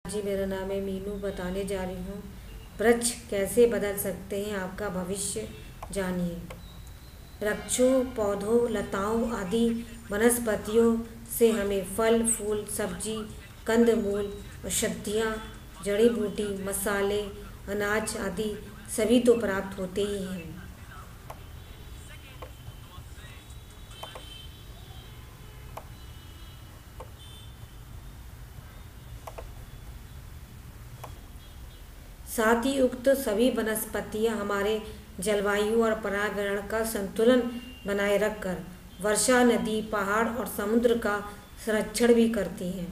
जी, मेरा नाम है मीनू। बताने जा रही हूँ वृक्ष कैसे बदल सकते हैं आपका भविष्य। जानिए। वृक्षों, पौधों, लताओं आदि वनस्पतियों से हमें फल, फूल, सब्जी, कंदमूल, औषधियाँ, जड़ी बूटी, मसाले, अनाज आदि सभी तो प्राप्त होते ही हैं। साथ ही उक्त सभी वनस्पतियाँ हमारे जलवायु और पर्यावरण का संतुलन बनाए रखकर वर्षा, नदी, पहाड़ और समुद्र का संरक्षण भी करती हैं।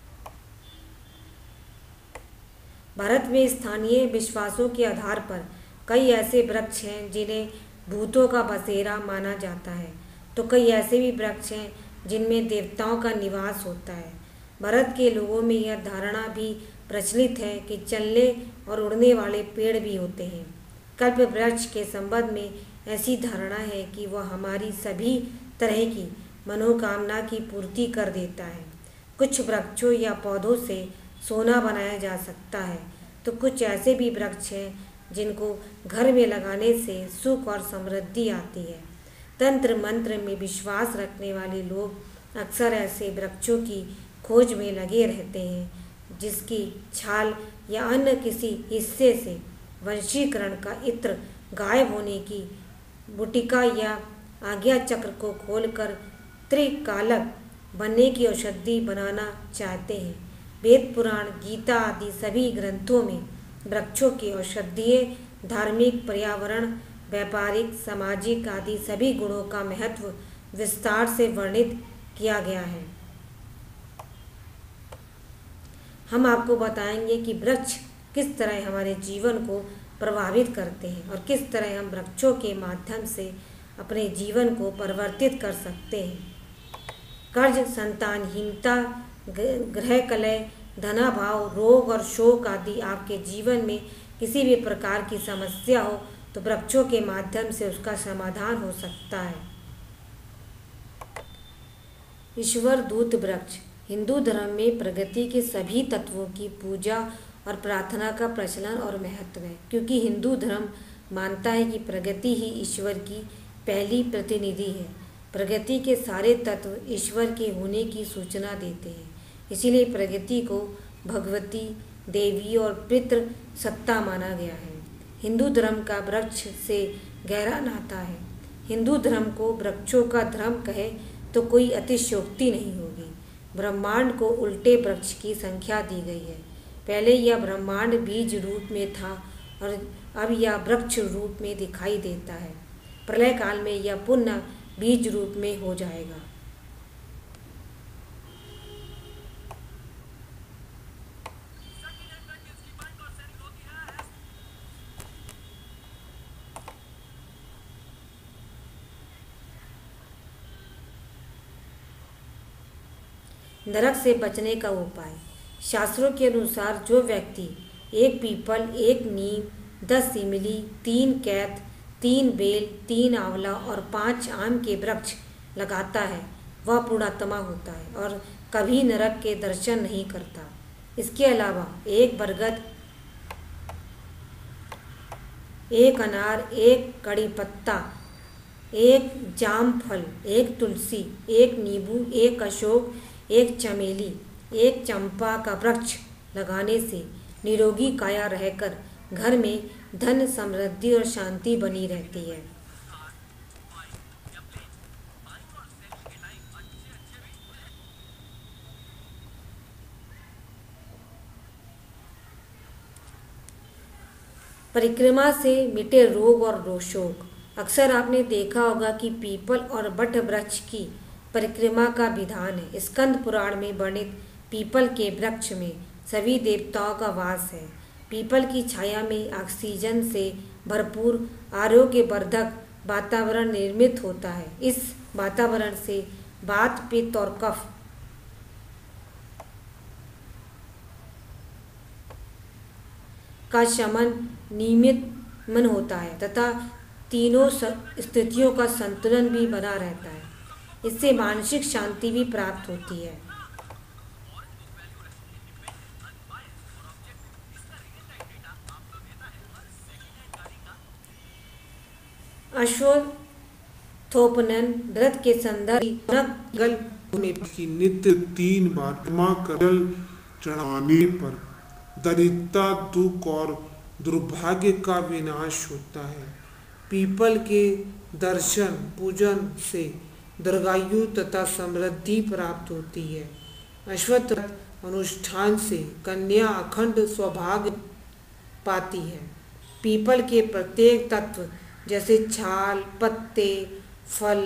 भारत में स्थानीय विश्वासों के आधार पर कई ऐसे वृक्ष हैं जिन्हें भूतों का बसेरा माना जाता है, तो कई ऐसे भी वृक्ष हैं जिनमें देवताओं का निवास होता है। भारत के लोगों में यह धारणा भी प्रचलित है कि चलने और उड़ने वाले पेड़ भी होते हैं। कल्प वृक्ष के संबंध में ऐसी धारणा है कि वह हमारी सभी तरह की मनोकामना की पूर्ति कर देता है। कुछ वृक्षों या पौधों से सोना बनाया जा सकता है, तो कुछ ऐसे भी वृक्ष हैं जिनको घर में लगाने से सुख और समृद्धि आती है। तंत्र मंत्र में विश्वास रखने वाले लोग अक्सर ऐसे वृक्षों की खोज में लगे रहते हैं जिसकी छाल या अन्य किसी हिस्से से वंशीकरण का इत्र गायब होने की बुटिका या आज्ञा चक्र को खोलकर त्रिकालक बनने की औषधि बनाना चाहते हैं। वेद, पुराण, गीता आदि सभी ग्रंथों में वृक्षों के औषधीय, धार्मिक, पर्यावरण, व्यापारिक, सामाजिक आदि सभी गुणों का महत्व विस्तार से वर्णित किया गया है। हम आपको बताएंगे कि वृक्ष किस तरह हमारे जीवन को प्रभावित करते हैं और किस तरह हम वृक्षों के माध्यम से अपने जीवन को परिवर्तित कर सकते हैं। कर्ज, संतानहीनता, गृह कलह, धनाभाव, रोग और शोक आदि आपके जीवन में किसी भी प्रकार की समस्या हो तो वृक्षों के माध्यम से उसका समाधान हो सकता है। ईश्वर दूत वृक्ष। हिंदू धर्म में प्रकृति के सभी तत्वों की पूजा और प्रार्थना का प्रचलन और महत्व है, क्योंकि हिंदू धर्म मानता है कि प्रकृति ही ईश्वर की पहली प्रतिनिधि है। प्रकृति के सारे तत्व ईश्वर के होने की सूचना देते हैं, इसीलिए प्रकृति को भगवती, देवी और पितृ सत्ता माना गया है। हिंदू धर्म का वृक्ष से गहरा नाता है। हिंदू धर्म को वृक्षों का धर्म कहे तो कोई अतिशयोक्ति नहीं होगी। ब्रह्मांड को उल्टे वृक्ष की संख्या दी गई है। पहले यह ब्रह्मांड बीज रूप में था और अब यह वृक्ष रूप में दिखाई देता है। प्रलय काल में यह पुनः बीज रूप में हो जाएगा। नरक से बचने का उपाय। शास्त्रों के अनुसार जो व्यक्ति 1 पीपल, 1 नीम, 10 इमली, 3 कैथ, 3 बेल, 3 आंवला और 5 आम के वृक्ष लगाता है वह पुण्यात्मा होता है और कभी नरक के दर्शन नहीं करता। इसके अलावा 1 बरगद, 1 अनार, 1 कड़ी पत्ता, 1 जामफल, 1 तुलसी, 1 नींबू, 1 अशोक, 1 चमेली, 1 चंपा का वृक्ष लगाने से निरोगी काया रहकर घर में धन, समृद्धि और शांति बनी रहती है। परिक्रमा से मिटे रोग और शोक। अक्सर आपने देखा होगा कि पीपल और बट वृक्ष की परिक्रमा का विधान है। स्कंद पुराण में वर्णित पीपल के वृक्ष में सभी देवताओं का वास है। पीपल की छाया में ऑक्सीजन से भरपूर आरोग्यवर्धक वातावरण निर्मित होता है। इस वातावरण से वात, पित्त और कफ का शमन नियमित मन होता है तथा तीनों स्थितियों का संतुलन भी बना रहता है। इससे मानसिक शांति भी प्राप्त होती है। अश्वत्थोपनयन व्रत के संदर्भ गल में की नित्य 3 बार क्षमा कर जल चढ़ाने पर दरिद्रता, दुख और दुर्भाग्य का विनाश होता है। पीपल के दर्शन पूजन से दीर्घायु तथा समृद्धि प्राप्त होती है। अश्वत्थ अनुष्ठान से कन्या अखंड सौभाग्य पाती है। पीपल के प्रत्येक तत्व जैसे छाल, पत्ते, फल,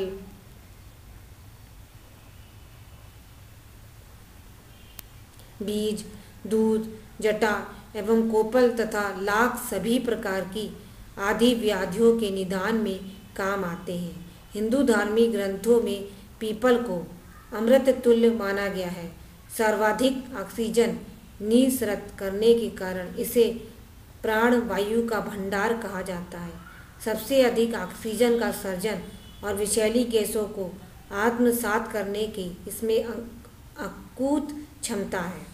बीज, दूध, जटा एवं कोपल तथा लाख सभी प्रकार की आदि व्याधियों के निदान में काम आते हैं। हिंदू धार्मिक ग्रंथों में पीपल को अमृत तुल्य माना गया है। सर्वाधिक ऑक्सीजन निःसृत करने के कारण इसे प्राण वायु का भंडार कहा जाता है। सबसे अधिक ऑक्सीजन का सर्जन और विषैली गैसों को आत्मसात करने की इसमें अकूत क्षमता है।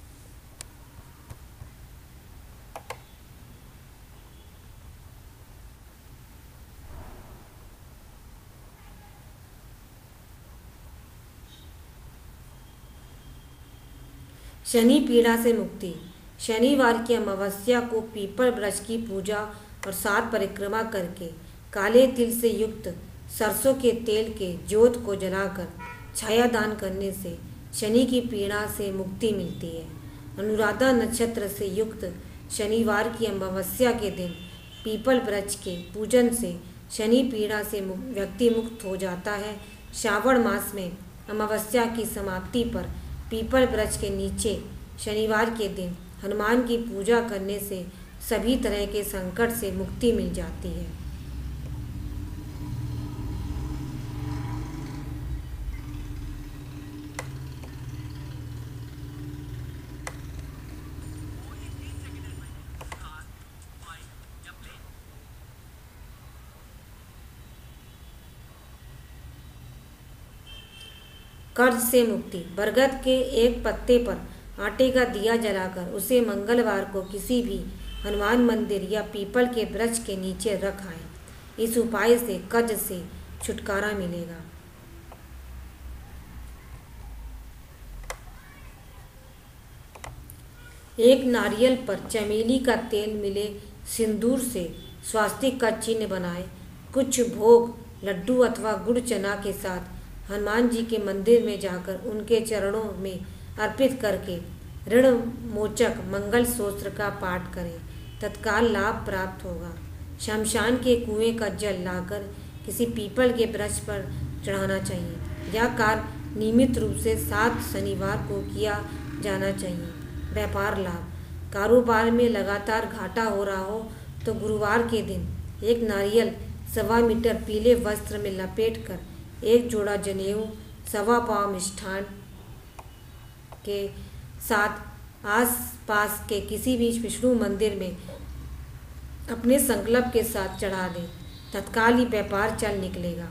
शनि पीड़ा से मुक्ति। शनिवार की अमावस्या को पीपल वृक्ष की पूजा और 7 परिक्रमा करके काले तिल से युक्त सरसों के तेल के ज्योत को जलाकर छायादान करने से शनि की पीड़ा से मुक्ति मिलती है। अनुराधा नक्षत्र से युक्त शनिवार की अमावस्या के दिन पीपल वृक्ष के पूजन से शनि पीड़ा से व्यक्ति मुक्त हो जाता है। श्रावण मास में अमावस्या की समाप्ति पर पीपल वृक्ष के नीचे शनिवार के दिन हनुमान की पूजा करने से सभी तरह के संकट से मुक्ति मिल जाती है। कर्ज से मुक्ति। बरगद के एक पत्ते पर आटे का दिया जलाकर उसे मंगलवार को किसी भी हनुमान मंदिर या पीपल के वृक्ष के नीचे रख आए। इस उपाय से कर्ज से छुटकारा मिलेगा। एक नारियल पर चमेली का तेल मिले सिंदूर से स्वास्तिक का चिन्ह बनाए। कुछ भोग लड्डू अथवा गुड़ चना के साथ हनुमान जी के मंदिर में जाकर उनके चरणों में अर्पित करके ऋण मोचक मंगल स्तोत्र का पाठ करें, तत्काल लाभ प्राप्त होगा। शमशान के कुएं का जल लाकर किसी पीपल के वृक्ष पर चढ़ाना चाहिए। यह कार्य नियमित रूप से 7 शनिवार को किया जाना चाहिए। व्यापार लाभ। कारोबार में लगातार घाटा हो रहा हो तो गुरुवार के दिन एक नारियल 1.25 मीटर पीले वस्त्र में लपेटकर 1 जोड़ा जनेऊ 1.25 पाव मिष्ठान के साथ आस-पास के किसी भी विष्णु मंदिर में अपने संकल्प के साथ चढ़ा दें, तत्काल ही व्यापार चल निकलेगा।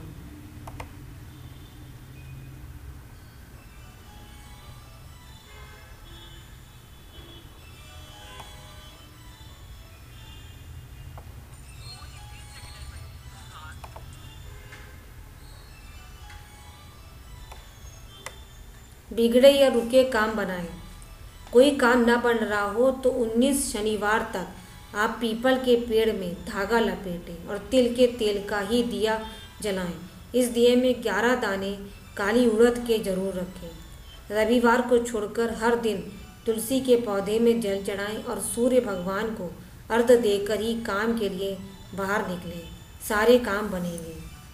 बिगड़े या रुके काम बनाएं। कोई काम न बन रहा हो तो 19 शनिवार तक आप पीपल के पेड़ में धागा लपेटें और तिल के तेल का ही दिया जलाएं। इस दिए में 11 दाने काली उड़द के जरूर रखें। रविवार को छोड़कर हर दिन तुलसी के पौधे में जल चढ़ाएं और सूर्य भगवान को अर्घ देकर ही काम के लिए बाहर निकलें। सारे काम बनेंगे।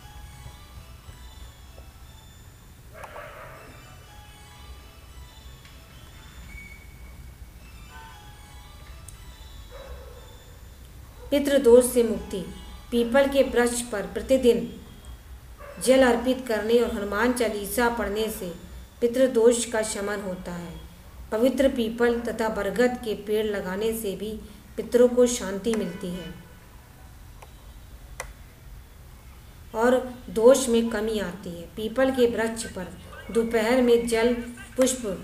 पितृदोष से मुक्ति। पीपल के वृक्ष पर प्रतिदिन जल अर्पित करने और हनुमान चालीसा पढ़ने से पितृदोष का शमन होता है। पवित्र पीपल तथा बरगद के पेड़ लगाने से भी पितरों को शांति मिलती है और दोष में कमी आती है। पीपल के वृक्ष पर दोपहर में जल पुष्प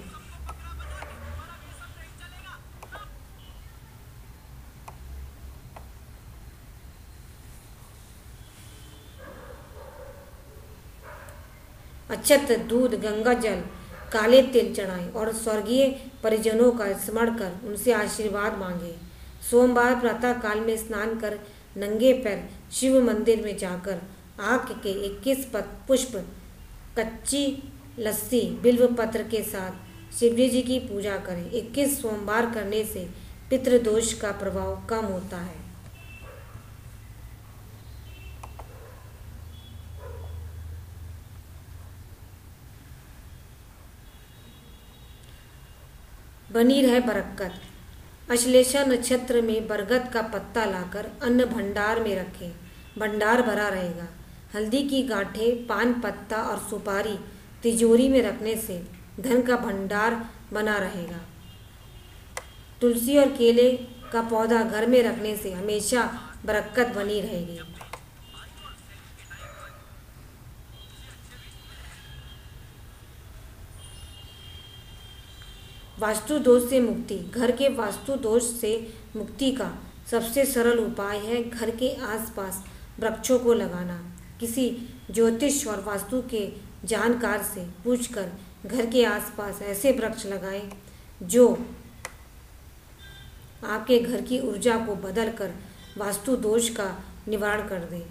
अक्षत, दूध, गंगा जल, काले तिल चढ़ाएं और स्वर्गीय परिजनों का स्मरण कर उनसे आशीर्वाद मांगे। सोमवार प्रातः काल में स्नान कर नंगे पैर शिव मंदिर में जाकर आक के 21 पुष्प, कच्ची लस्सी, बिल्व पत्र के साथ शिवजी जी की पूजा करें। 21 सोमवार करने से पितृदोष का प्रभाव कम होता है। बनी रहे बरकत। अश्लेषा नक्षत्र में बरगद का पत्ता लाकर अन्न भंडार में रखें, भंडार भरा रहेगा। हल्दी की गांठें, पान पत्ता और सुपारी तिजोरी में रखने से धन का भंडार बना रहेगा। तुलसी और केले का पौधा घर में रखने से हमेशा बरकत बनी रहेगी। वास्तु दोष से मुक्ति। घर के वास्तु दोष से मुक्ति का सबसे सरल उपाय है घर के आसपास वृक्षों को लगाना। किसी ज्योतिष और वास्तु के जानकार से पूछकर घर के आसपास ऐसे वृक्ष लगाएं जो आपके घर की ऊर्जा को बदलकर वास्तु दोष का निवारण कर दें।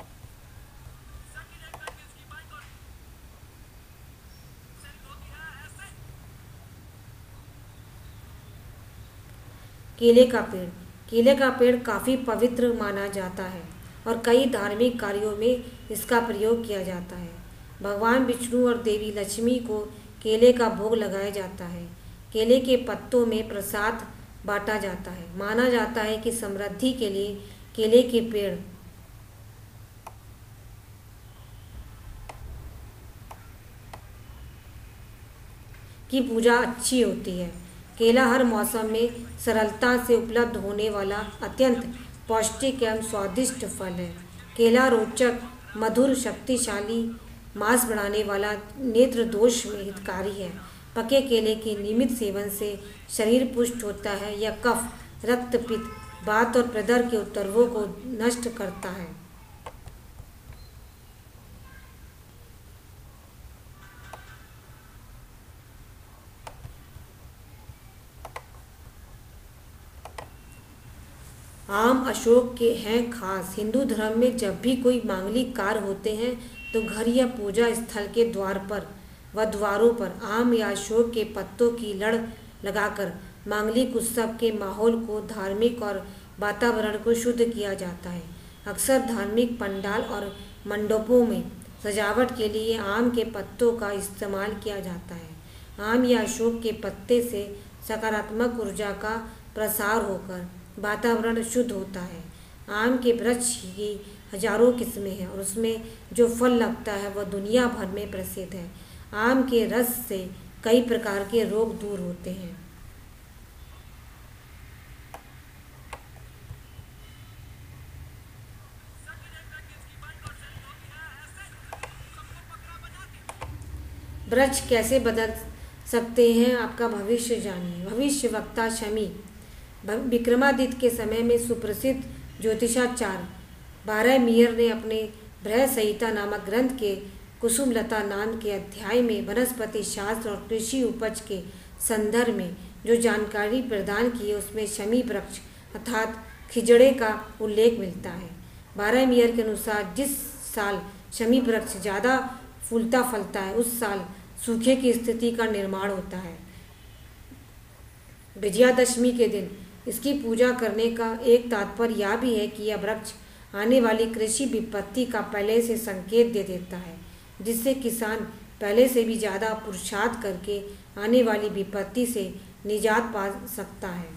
केले का पेड़। केले का पेड़ काफ़ी पवित्र माना जाता है और कई धार्मिक कार्यों में इसका प्रयोग किया जाता है। भगवान विष्णु और देवी लक्ष्मी को केले का भोग लगाया जाता है। केले के पत्तों में प्रसाद बांटा जाता है। माना जाता है कि समृद्धि के लिए केले के पेड़ की पूजा अच्छी होती है। केला हर मौसम में सरलता से उपलब्ध होने वाला अत्यंत पौष्टिक एवं स्वादिष्ट फल है। केला रोचक, मधुर, शक्तिशाली, मांस बढ़ाने वाला, नेत्र दोष में हितकारी है। पके केले के नियमित सेवन से शरीर पुष्ट होता है। यह कफ, रक्त, पित्त, वात और प्रदर के उपद्रवों को नष्ट करता है। आम अशोक के हैं खास। हिंदू धर्म में जब भी कोई मांगलिक कार्य होते हैं तो घर या पूजा स्थल के द्वार पर व द्वारों पर आम या अशोक के पत्तों की लड़ लगाकर मांगलिक उत्सव के माहौल को, धार्मिक और वातावरण को शुद्ध किया जाता है। अक्सर धार्मिक पंडाल और मंडपों में सजावट के लिए आम के पत्तों का इस्तेमाल किया जाता है। आम या अशोक के पत्ते से सकारात्मक ऊर्जा का प्रसार होकर वातावरण शुद्ध होता है। आम के वृक्ष की हजारों किस्में हैं और उसमें जो फल लगता है वह दुनिया भर में प्रसिद्ध है। आम के रस से कई प्रकार के रोग दूर होते हैं। वृक्ष कैसे बदल सकते हैं आपका भविष्य जानिए। भविष्य वक्ता शमी विक्रमादित्य के समय में सुप्रसिद्ध ज्योतिषाचार्य बारहमीर ने अपने बृहद संहिता नामक ग्रंथ के कुसुमलता नाम के अध्याय में वनस्पति शास्त्र और कृषि उपज के संदर्भ में जो जानकारी प्रदान की है उसमें शमी वृक्ष अर्थात खिजड़े का उल्लेख मिलता है। बारहमीर के अनुसार जिस साल शमी वृक्ष ज़्यादा फूलता फलता है उस साल सूखे की स्थिति का निर्माण होता है। विजयादशमी के दिन इसकी पूजा करने का एक तात्पर्य यह भी है कि यह वृक्ष आने वाली कृषि विपत्ति का पहले से संकेत दे देता है, जिससे किसान पहले से भी ज़्यादा पुरुषार्थ करके आने वाली विपत्ति से निजात पा सकता है।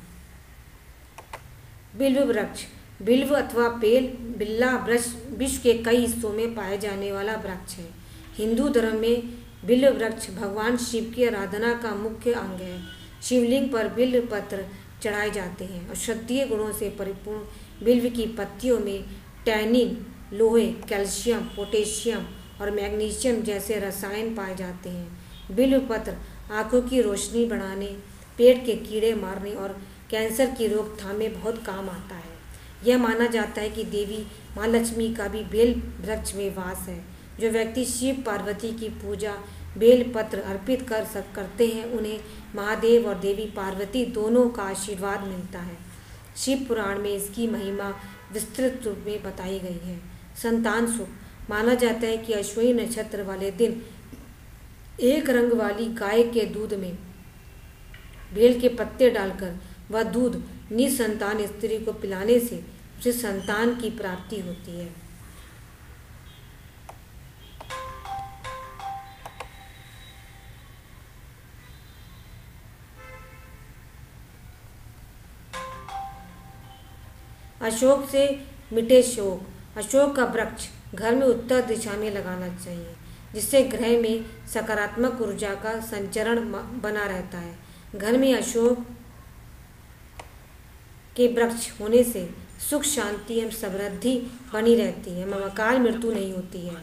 बिल्व वृक्ष। बिल्व अथवा पेल, बिल्ला वृक्ष विश्व के कई हिस्सों में पाए जाने वाला वृक्ष है। हिंदू धर्म में बिल्व वृक्ष भगवान शिव की आराधना का मुख्य अंग है। शिवलिंग पर बिल्व पत्र चढ़ाए जाते हैं। औषधीय गुणों से परिपूर्ण बिल्व की पत्तियों में टैनिन, लोहे, कैल्शियम, पोटेशियम और मैग्नीशियम जैसे रसायन पाए जाते हैं। बिल्व पत्र आँखों की रोशनी बढ़ाने, पेट के कीड़े मारने और कैंसर की रोकथाम में बहुत काम आता है। यह माना जाता है कि देवी माँ लक्ष्मी का भी बेल वृक्ष में वास है। जो व्यक्ति शिव पार्वती की पूजा बेलपत्र अर्पित करते हैं, उन्हें महादेव और देवी पार्वती दोनों का आशीर्वाद मिलता है। शिव पुराण में इसकी महिमा विस्तृत रूप में बताई गई है। संतान सुख। माना जाता है कि अश्विनी नक्षत्र वाले दिन एक रंग वाली गाय के दूध में बेल के पत्ते डालकर वह दूध निसंतान स्त्री को पिलाने से उसे संतान की प्राप्ति होती है। अशोक से मिटे शोक। अशोक का वृक्ष घर में उत्तर दिशा में लगाना चाहिए, जिससे ग्रह में सकारात्मक ऊर्जा का संचरण बना रहता है। घर में अशोक के वृक्ष होने से सुख शांति एवं समृद्धि बनी रहती है, एवं अकाल मृत्यु नहीं होती है।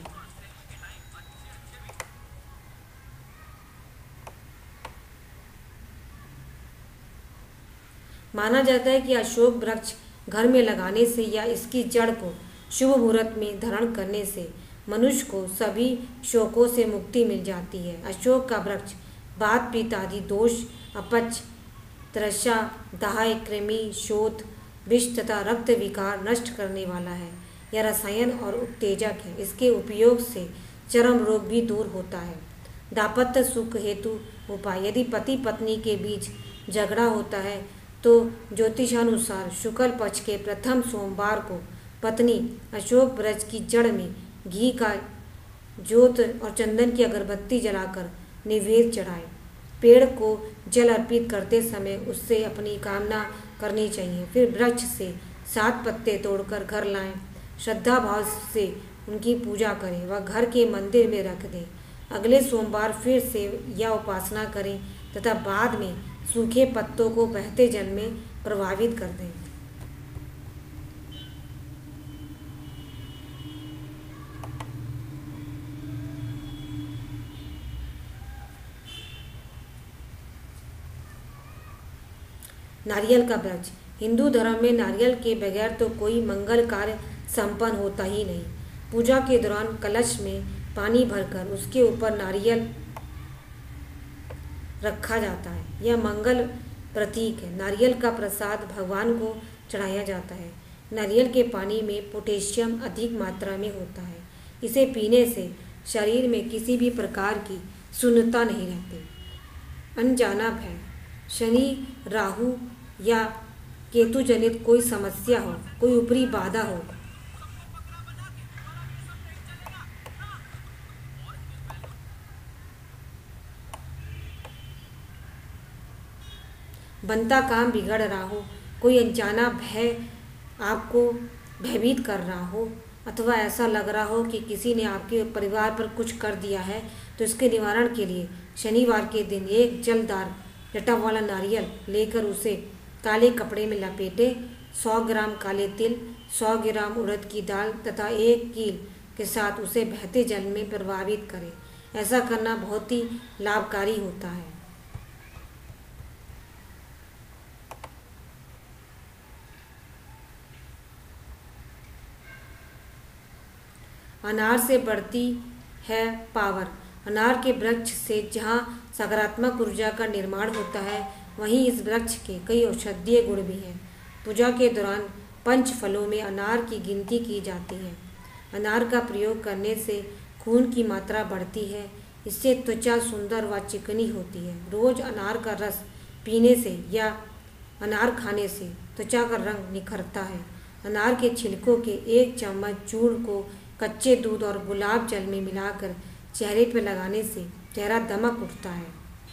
माना जाता है कि अशोक वृक्ष घर में लगाने से या इसकी जड़ को शुभ मुहूर्त में धारण करने से मनुष्य को सभी शोकों से मुक्ति मिल जाती है। अशोक का वृक्ष वात पित्त आदि दोष, अपच, तृषा, दाह, कृमि, शोथ, विष तथा रक्त विकार नष्ट करने वाला है। यह रसायन और उत्तेजक है। इसके उपयोग से चर्म रोग भी दूर होता है। दाम्पत्य सुख हेतु उपाय। यदि पति पत्नी के बीच झगड़ा होता है तो ज्योतिषानुसार शुक्ल पक्ष के प्रथम सोमवार को पत्नी अशोक वृक्ष की जड़ में घी का जोत और चंदन की अगरबत्ती जलाकर निवेद चढ़ाए। पेड़ को जल अर्पित करते समय उससे अपनी कामना करनी चाहिए। फिर वृक्ष से 7 पत्ते तोड़कर घर लाएं। श्रद्धा भाव से उनकी पूजा करें व घर के मंदिर में रख दें। अगले सोमवार फिर से यह उपासना करें तथा बाद में सूखे पत्तों को बहते जल में प्रवाहित कर दें। नारियल का वृक्ष। हिंदू धर्म में नारियल के बगैर तो कोई मंगल कार्य संपन्न होता ही नहीं। पूजा के दौरान कलश में पानी भरकर उसके ऊपर नारियल रखा जाता है। यह मंगल प्रतीक है। नारियल का प्रसाद भगवान को चढ़ाया जाता है। नारियल के पानी में पोटेशियम अधिक मात्रा में होता है। इसे पीने से शरीर में किसी भी प्रकार की शून्यता नहीं रहती। अनजाना भय। शनि, राहु या केतु जनित कोई समस्या हो, कोई ऊपरी बाधा हो, बनता काम बिगड़ रहा हो, कोई अनजाना भय आपको भयभीत कर रहा हो, अथवा ऐसा लग रहा हो कि किसी ने आपके परिवार पर कुछ कर दिया है, तो इसके निवारण के लिए शनिवार के दिन एक जलदार लटा वाला नारियल लेकर उसे काले कपड़े में लपेटे। 100 ग्राम काले तिल, 100 ग्राम उड़द की दाल तथा 1 कील के साथ उसे बहते जल में प्रवाहित करें। ऐसा करना बहुत ही लाभकारी होता है। अनार से बढ़ती है पावर। अनार के वृक्ष से जहाँ सकारात्मक ऊर्जा का निर्माण होता है, वहीं इस वृक्ष के कई औषधीय गुण भी हैं। पूजा के दौरान 5 फलों में अनार की गिनती की जाती है। अनार का प्रयोग करने से खून की मात्रा बढ़ती है। इससे त्वचा सुंदर व चिकनी होती है। रोज अनार का रस पीने से या अनार खाने से त्वचा का रंग निखरता है। अनार के छिलकों के 1 चम्मच चूर्ण को कच्चे दूध और गुलाब जल में मिलाकर चेहरे पर लगाने से चेहरा दमक उठता है।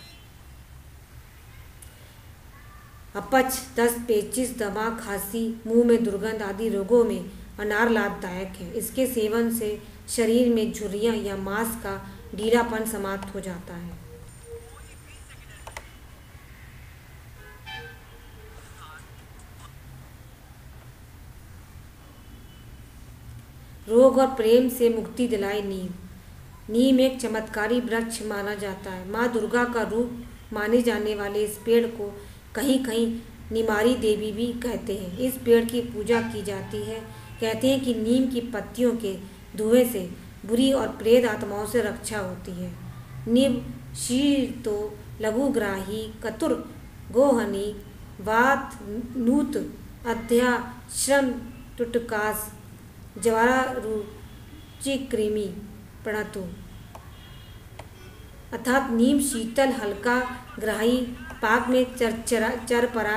अपच, दस्त, पेचिश, दमा, खांसी, मुंह में दुर्गंध आदि रोगों में अनार लाभदायक है। इसके सेवन से शरीर में झुर्रियां या मांस का ढीलापन समाप्त हो जाता है। रोग और प्रेम से मुक्ति दिलाए नीम। नीम एक चमत्कारी वृक्ष माना जाता है। माँ दुर्गा का रूप माने जाने वाले इस पेड़ को कहीं कहीं निमारी देवी भी कहते हैं। इस पेड़ की पूजा की जाती है। कहते हैं कि नीम की पत्तियों के धुएं से बुरी और प्रेत आत्माओं से रक्षा होती है। निब शीतो लघुग्राही कतुर गोहनी वात नूत अध्या श्रम टुटकास जवारा रुचि कृमि प्रणतु अर्थात नीम शीतल हल्का ग्राही पाक में चरपरा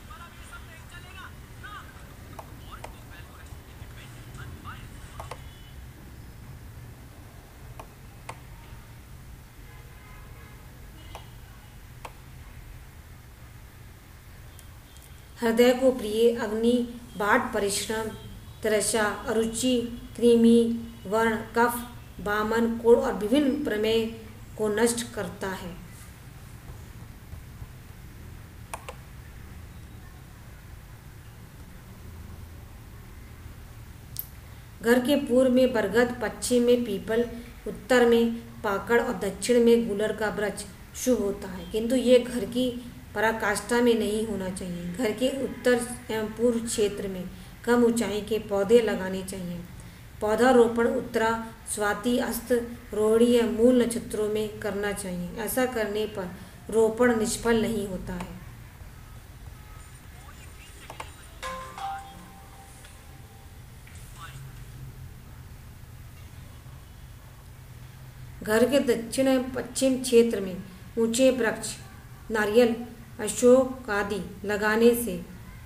हृदय को प्रिय अग्नि बाट परिश्रम तरसा अरुचि कृमि वर्ण कफ बामन कोड़ और विभिन्न प्रमेय को नष्ट करता है। घर के पूर्व में बरगद, पश्चिम में पीपल, उत्तर में पाकड़ और दक्षिण में गुलर का वृक्ष शुभ होता है, किंतु ये घर की पराकाष्ठा में नहीं होना चाहिए। घर के उत्तर एवं पूर्व क्षेत्र में कम ऊंचाई के पौधे लगाने चाहिए। पौधारोपण उत्तरा, स्वाति, अस्त, रोहिणी या मूल नक्षत्रों में करना चाहिए। ऐसा करने पर रोपण निष्फल नहीं होता है। घर के दक्षिण एवं पश्चिम क्षेत्र में ऊंचे वृक्ष नारियल, अशोक आदि लगाने से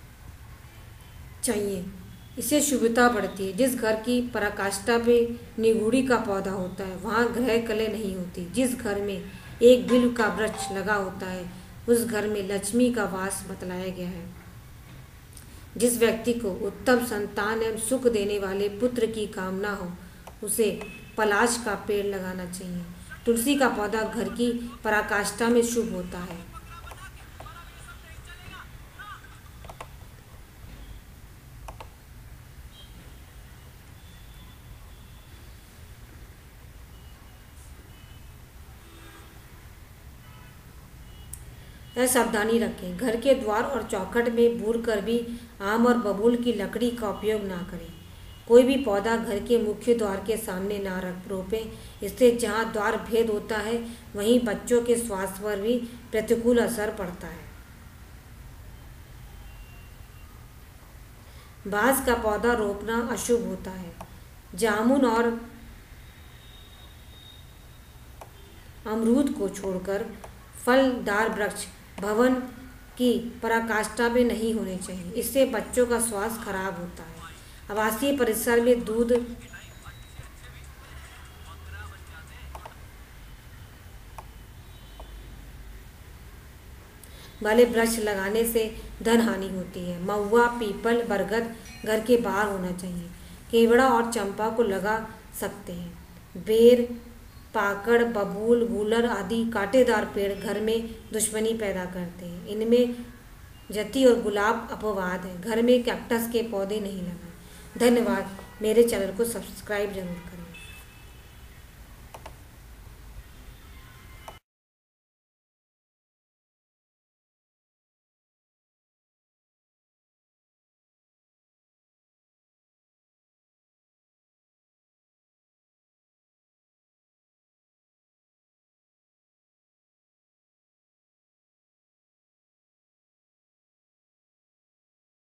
चाहिए। इससे शुभता बढ़ती है। जिस घर की पराकाष्ठा पे निगूढ़ी का पौधा होता है वहाँ ग्रह कले नहीं होती। जिस घर में एक बिल्व का वृक्ष लगा होता है उस घर में लक्ष्मी का वास बतलाया गया है। जिस व्यक्ति को उत्तम संतान एवं सुख देने वाले पुत्र की कामना हो उसे पलाश का पेड़ लगाना चाहिए। तुलसी का पौधा घर की पराकाष्ठा में शुभ होता है। सावधानी रखें। घर के द्वार और चौखट में बूर कर भी आम और बबूल की लकड़ी का उपयोग ना करें। कोई भी पौधा घर के मुख्य द्वार के सामने ना रोपें। इससे जहाँ द्वार भेद होता है वहीं बच्चों के स्वास्थ्य पर भी प्रतिकूल असर पड़ता है। बांस का पौधा रोपना अशुभ होता है। जामुन और अमरूद को छोड़कर फलदार वृक्ष भवन की पराकाष्ठा में नहीं होने चाहिए। इससे बच्चों का स्वास्थ्य खराब होता है। आवासीय परिसर में दूध वाले वृक्ष लगाने से धन हानि होती है। महुआ, पीपल, बरगद घर के बाहर होना चाहिए। केवड़ा और चंपा को लगा सकते हैं। बेर, पाकड़, बबूल, गूलर आदि कांटेदार पेड़ घर में दुश्मनी पैदा करते हैं। इनमें जति और गुलाब अपवाद है। घर में कैक्टस के पौधे नहीं लगाएं। धन्यवाद। मेरे चैनल को सब्सक्राइब जरूर करें।